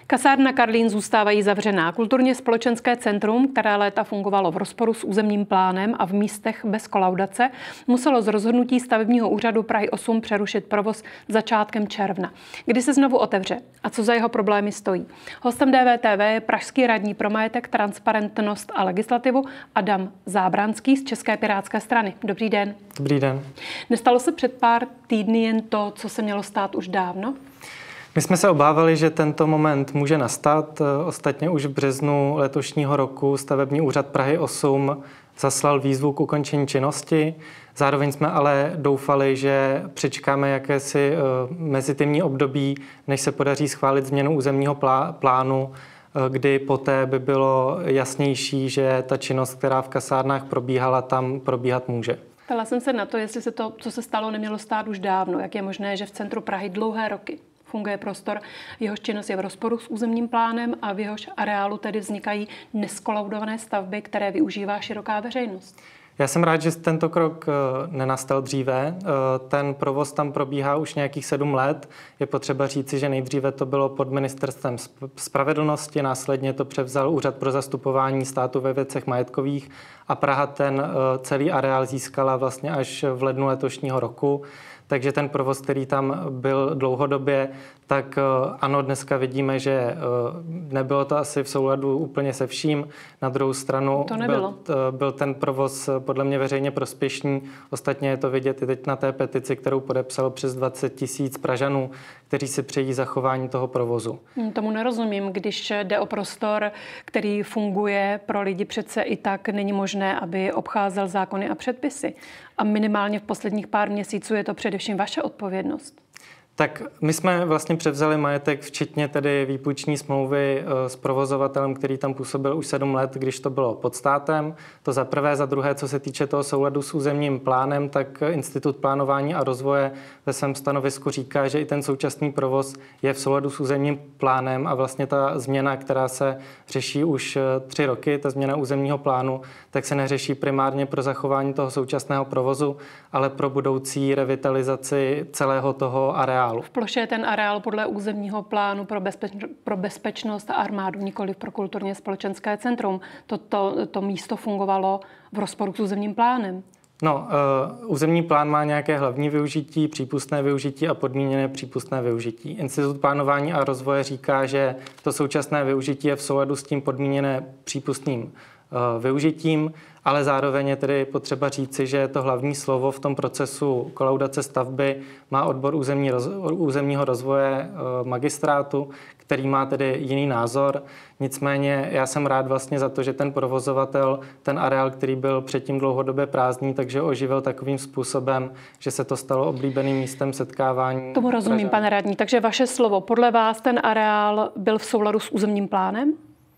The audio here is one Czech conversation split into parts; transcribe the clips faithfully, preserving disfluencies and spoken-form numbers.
Kasárna Karlín zůstávají zavřená. Kulturně společenské centrum, které léta fungovalo v rozporu s územním plánem a v místech bez kolaudace, muselo z rozhodnutí stavebního úřadu Prahy osm přerušit provoz začátkem června. Kdy se znovu otevře a co za jeho problémy stojí? Hostem D V T V je pražský radní pro majetek, transparentnost a legislativu Adam Zábranský z České pirátské strany. Dobrý den. Dobrý den. Nestalo se před pár týdny jen to, co se mělo stát už dávno? My jsme se obávali, že tento moment může nastat. Ostatně už v březnu letošního roku stavební úřad Prahy osm zaslal výzvu k ukončení činnosti. Zároveň jsme ale doufali, že přečkáme jakési mezitimní období, než se podaří schválit změnu územního plánu, kdy poté by bylo jasnější, že ta činnost, která v kasárnách probíhala, tam probíhat může. Ptala jsem se na to, jestli se to, co se stalo, nemělo stát už dávno. Jak je možné, že v centru Prahy dlouhé roky funguje prostor, jehož činnost je v rozporu s územním plánem a v jehož areálu tedy vznikají neskolaudované stavby, které využívá široká veřejnost? Já jsem rád, že tento krok nenastal dříve. Ten provoz tam probíhá už nějakých sedm let. Je potřeba říci, že nejdříve to bylo pod ministerstvem spravedlnosti, následně to převzal Úřad pro zastupování státu ve věcech majetkových a Praha ten celý areál získala vlastně až v lednu letošního roku. Takže ten provoz, který tam byl dlouhodobě, tak ano, dneska vidíme, že nebylo to asi v souladu úplně se vším. Na druhou stranu to nebylo. Byl, byl ten provoz podle mě veřejně prospěšný. Ostatně je to vidět i teď na té petici, kterou podepsalo přes dvacet tisíc Pražanů, kteří si přejí zachování toho provozu. Tomu nerozumím, když jde o prostor, který funguje pro lidi, přece i tak není možné, aby obcházel zákony a předpisy. A minimálně v posledních pár měsíců je to především vaše odpovědnost. Tak my jsme vlastně převzali majetek, včetně tedy výpůjční smlouvy s provozovatelem, který tam působil už sedm let, když to bylo pod státem. To za prvé. Za druhé, co se týče toho souladu s územním plánem, tak Institut plánování a rozvoje ve svém stanovisku říká, že i ten současný provoz je v souladu s územním plánem a vlastně ta změna, která se řeší už tři roky, ta změna územního plánu, tak se neřeší primárně pro zachování toho současného provozu, ale pro budoucí revitalizaci celého toho areálu. V ploše je ten areál podle územního plánu pro, bezpeč- pro bezpečnost a armádu, nikoli pro kulturně společenské centrum. Toto to místo fungovalo v rozporu s územním plánem. No, uh, územní plán má nějaké hlavní využití, přípustné využití a podmíněné přípustné využití. Institut plánování a rozvoje říká, že to současné využití je v souladu s tím podmíněné přípustným uh, využitím, ale zároveň je tedy potřeba říci, že to hlavní slovo v tom procesu kolaudace stavby má odbor územní roz, územního rozvoje uh, magistrátu, který má tedy jiný názor. Nicméně já jsem rád vlastně za to, že ten provozovatel, ten areál, který byl předtím dlouhodobě prázdný, takže oživil takovým způsobem, že se to stalo oblíbeným místem setkávání. Tomu rozumím, Pražan. Pane radní. Takže vaše slovo, podle vás ten areál byl v souladu s územním plánem?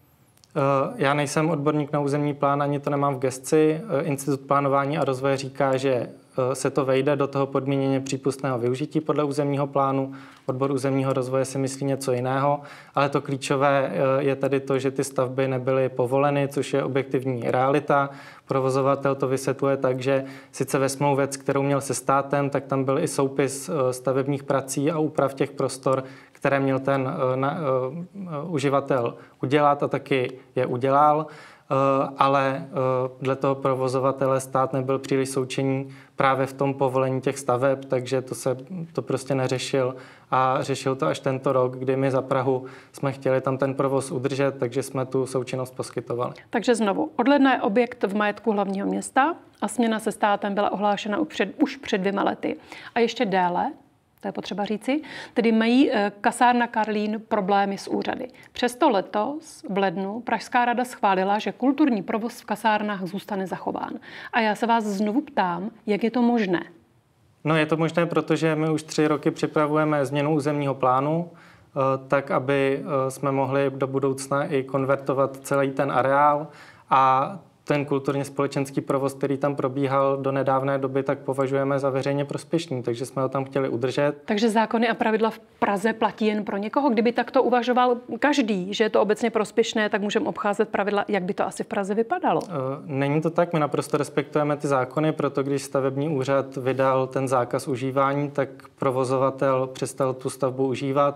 Já nejsem odborník na územní plán, ani to nemám v gesci. Institut plánování a rozvoje říká, že se to vejde do toho podmíněně přípustného využití podle územního plánu. Odbor územního rozvoje si myslí něco jiného, ale to klíčové je tady to, že ty stavby nebyly povoleny, což je objektivní realita. Provozovatel to vysvětluje tak, že sice ve smlouvě, kterou měl se státem, tak tam byl i soupis stavebních prací a úprav těch prostor, které měl ten na, uh, uživatel udělat a taky je udělal, uh, ale uh, dle toho provozovatele stát nebyl příliš součinný právě v tom povolení těch staveb, takže to se to prostě neřešil a řešil to až tento rok, kdy my za Prahu jsme chtěli tam ten provoz udržet, takže jsme tu součinnost poskytovali. Takže znovu, od ledna je objekt v majetku hlavního města a směna se státem byla ohlášena už před, už před dvěma lety. A ještě déle, to je potřeba říci, tedy mají kasárna Karlín problémy s úřady. Přesto letos v lednu Pražská rada schválila, že kulturní provoz v kasárnách zůstane zachován. A já se vás znovu ptám, jak je to možné? No je to možné, protože my už tři roky připravujeme změnu územního plánu, tak aby jsme mohli do budoucna i konvertovat celý ten areál a ten kulturně společenský provoz, který tam probíhal do nedávné doby, tak považujeme za veřejně prospěšný, takže jsme ho tam chtěli udržet. Takže zákony a pravidla v Praze platí jen pro někoho? Kdyby takto uvažoval každý, že je to obecně prospěšné, tak můžeme obcházet pravidla, jak by to asi v Praze vypadalo? Není to tak, my naprosto respektujeme ty zákony, proto když stavební úřad vydal ten zákaz užívání, tak provozovatel přestal tu stavbu užívat.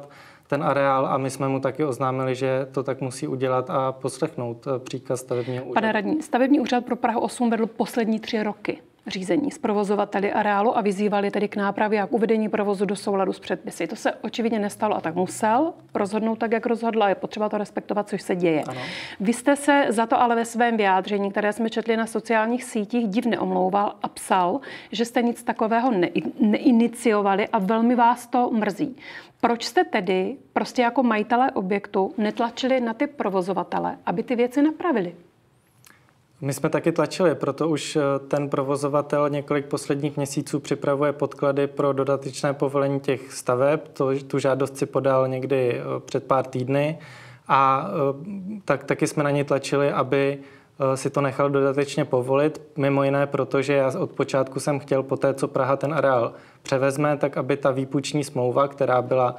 ten areál a my jsme mu taky oznámili, že to tak musí udělat a poslechnout příkaz stavebního úřadu. Pane radní, stavební úřad pro Prahu osm vedl poslední tři roky řízení s provozovateli areálu a vyzývali tedy k nápravě a k uvedení provozu do souladu s předpisy. To se očividně nestalo a tak musel rozhodnout tak, jak rozhodla. Je potřeba to respektovat, což se děje. Ano. Vy jste se za to ale ve svém vyjádření, které jsme četli na sociálních sítích, divně omlouval a psal, že jste nic takového ne- neiniciovali a velmi vás to mrzí. Proč jste tedy prostě jako majitelé objektu netlačili na ty provozovatele, aby ty věci napravili? My jsme taky tlačili, proto už ten provozovatel několik posledních měsíců připravuje podklady pro dodatečné povolení těch staveb. To, tu žádost si podal někdy před pár týdny a tak, taky jsme na ně tlačili, aby si to nechal dodatečně povolit. Mimo jiné, protože já od počátku jsem chtěl po té, co Praha ten areál převezme, tak aby ta výpůjční smlouva, která byla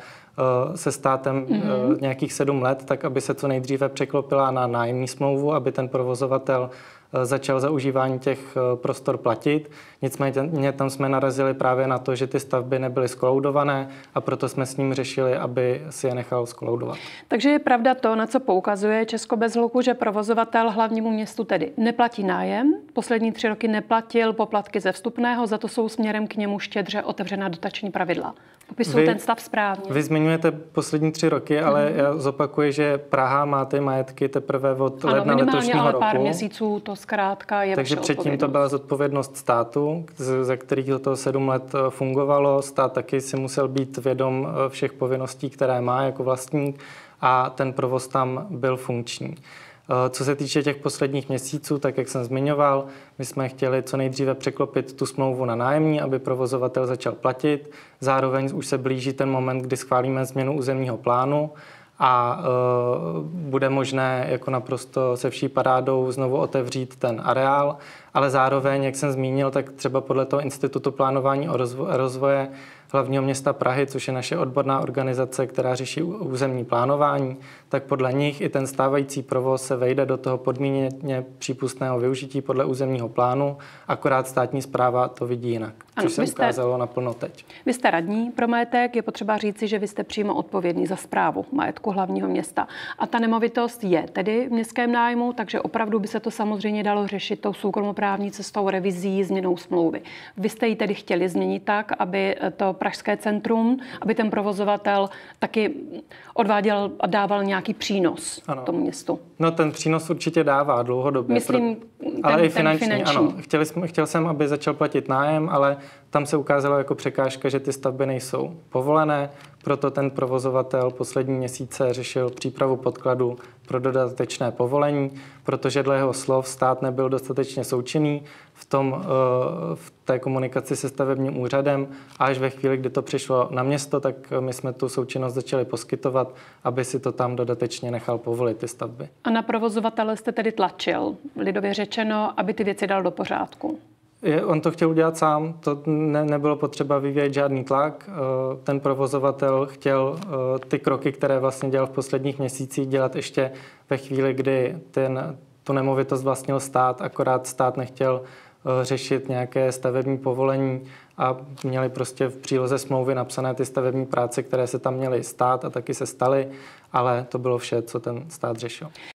se státem mm-hmm. nějakých sedm let, tak aby se co nejdříve překlopila na nájemní smlouvu, aby ten provozovatel začal za užívání těch prostor platit. Nicméně tam jsme narazili právě na to, že ty stavby nebyly skoloudované a proto jsme s ním řešili, aby si je nechal skoloudovat. Takže je pravda to, na co poukazuje Česko bez hluku, že provozovatel hlavnímu městu tedy neplatí nájem, poslední tři roky neplatil poplatky ze vstupného, za to jsou směrem k němu štědře otevřená dotační pravidla. Popisují ten stav správně. Vy zmiňujete poslední tři roky, ale mm. já zopakuji, že Praha má ty majetky teprve od ano, ledna letošního ale roku. pár měsíců to zkrátka je Takže předtím to byla zodpovědnost státu, ze kterého to sedm let fungovalo. Stát taky si musel být vědom všech povinností, které má jako vlastník a ten provoz tam byl funkční. Co se týče těch posledních měsíců, tak jak jsem zmiňoval, my jsme chtěli co nejdříve překlopit tu smlouvu na nájemní, aby provozovatel začal platit. Zároveň už se blíží ten moment, kdy schválíme změnu územního plánu a e, bude možné jako naprosto se vší parádou znovu otevřít ten areál, ale zároveň, jak jsem zmínil, tak třeba podle toho Institutu plánování a rozvoje hlavního města Prahy, což je naše odborná organizace, která řeší územní plánování, tak podle nich i ten stávající provoz se vejde do toho podmíněně přípustného využití podle územního plánu, akorát státní správa to vidí jinak, ano, což se jste, ukázalo naplno teď. Vy jste radní pro majetek, je potřeba říci, že vy jste přímo odpovědný za správu majetku hlavního města. A ta nemovitost je tedy v městském nájmu, takže opravdu by se to samozřejmě dalo řešit tou soukromoprávní cestou, revizí, změnou smlouvy. Vy jste ji tedy chtěli změnit tak, aby to Pražské centrum, aby ten provozovatel taky odváděl a dával nějaký přínos ano. tomu městu. No ten přínos určitě dává dlouhodobě. Myslím, pro... ten, ale i finanční, finanční. Ano. Chtěli jsme, chtěl jsem, aby začal platit nájem, ale tam se ukázalo jako překážka, že ty stavby nejsou povolené, proto ten provozovatel poslední měsíce řešil přípravu podkladu pro dodatečné povolení, protože dle jeho slov stát nebyl dostatečně součinný v, tom, v té komunikaci se stavebním úřadem a až ve chvíli, kdy to přišlo na město, tak my jsme tu součinnost začali poskytovat, aby si to tam dodatečně nechal povolit ty stavby. A na provozovatele jste tedy tlačil, lidově řečeno, aby ty věci dal do pořádku? On to chtěl udělat sám, to ne, nebylo potřeba vyvíjet žádný tlak. Ten provozovatel chtěl ty kroky, které vlastně dělal v posledních měsících, dělat ještě ve chvíli, kdy ten, tu nemovitost vlastnil stát, akorát stát nechtěl řešit nějaké stavební povolení a měli prostě v příloze smlouvy napsané ty stavební práce, které se tam měly stát a taky se staly, ale to bylo vše, co ten stát řešil.